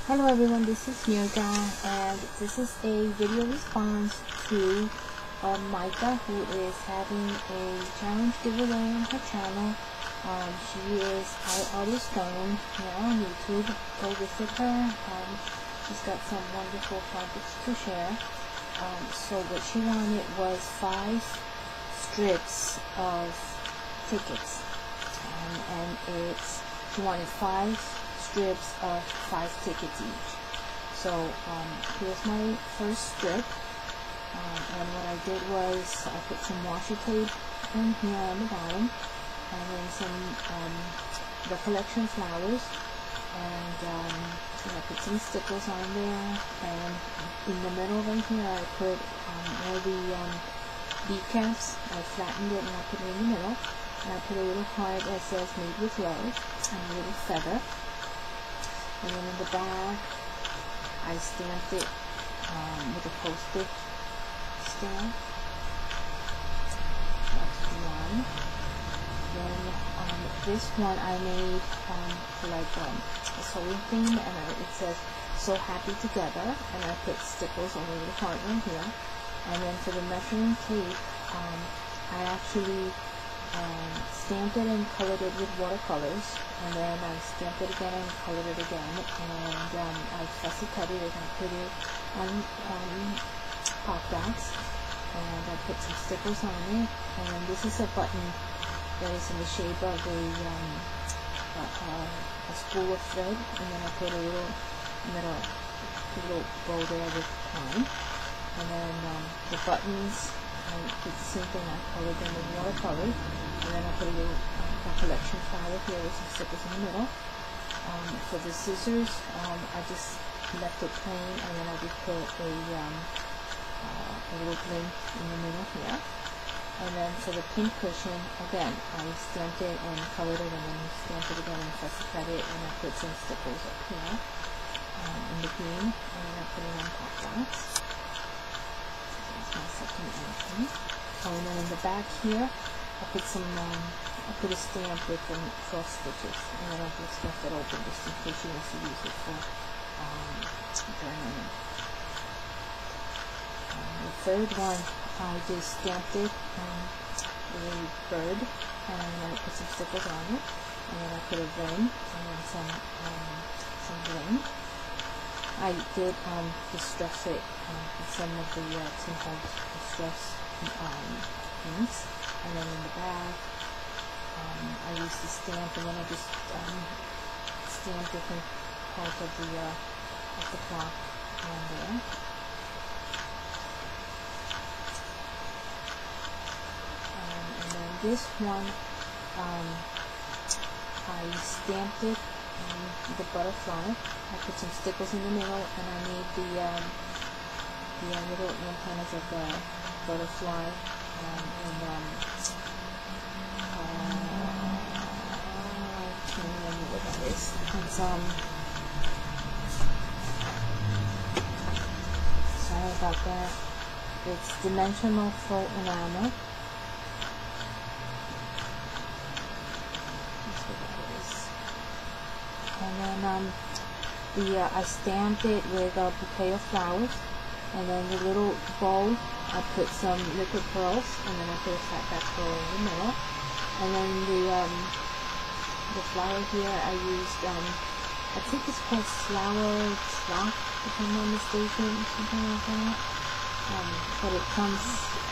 Hello everyone, this is Yoga, and this is a video response to Micah, who is having a challenge giveaway on her channel. She is Audio Stone here on YouTube. Go visit her. She's got some wonderful projects to share. So what she wanted was 5 strips of tickets, and she wanted 5 strips of 5 tickets each. So here's my first strip, and what I did was I put some washi tape in here on the bottom, and then some the collection flowers, and I put some stickers on there, and in the middle right here I put all the bead caps. I flattened it and I put it in the middle, and I put a little heart that says "Made with Love" and a little feather. And then in the back, I stamped it with a Post-it stamp. That's one. Then this one I made like a sewing theme, and it says "So Happy Together," and I put stickers on the little heart right here. And then for the measuring tape, I actually stamped it and colored it with watercolors, and then I stamped it again and colored it again, and I fussy cut it and I put it on pop dots, and I put some stickers on it. And this is a button that is in the shape of a spool of thread, and then I put a little bow there with twine. And then the buttons, I did the same thing. I colored them with watercolor, and then I put a little collection flower here with some stickers in the middle. For the scissors, I just left it plain, and then I just put a little bling in the middle here. And then for the pin cushion, again, I stamped it and colored it, and then stamped it again and fussy cut it, and I put some stickers up here in the green, and then I put it on pop dots. My second item. Oh, and then in the back here, I put some, I put a stamp with some cross stitches, and then I just left it open just in case she wants to use it for journaling. The third one, I just stamped it with a bird, and then I put some stickers on it, and then I put a ring, and then some bling. I did distress it with some of the Tim Holtz distress things, and then in the back I used the stamp, and then I just stamped different parts of the clock on there. And then this one, I stamped it the butterfly. I put some stickers in the middle, and I made the little antennas of the butterfly, I can't remember what that is. It's sorry about that. It's dimensional faux enamel. And then I stamped it with a bouquet of flowers, and then the little bow, I put some liquid pearls, and then I put a flat pearl in the middle. And then the flower here, I used I think it's called Flower Clock, if I'm not mistaken, something like that. But it comes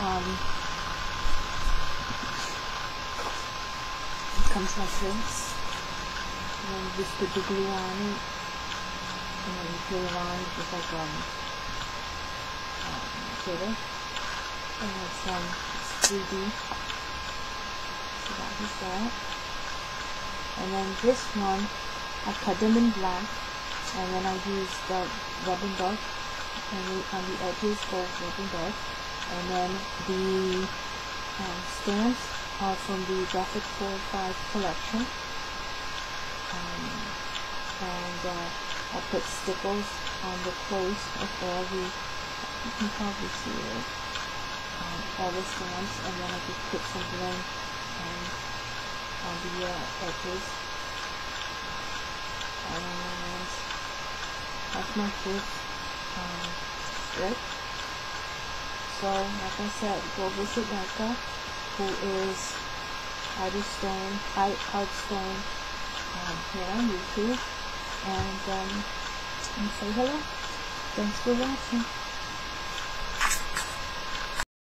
like this. And then you just put the glue on it, and then you glue it on just like glitter, and it's 3D. So that was that. And then this one, I cut them in black, and then I used the rubbing duck, and on the edges for rubbing duck, and then the stamps are from the Graphic 4-5 collection. And I put stickers on the clothes of all the, you can probably see it, all the stamps, and then I just put some bling on the edges. And That's my fifth trick. So, like I said, go visit Micah, who is Hearthstone here on YouTube, and say hello. Thanks for watching.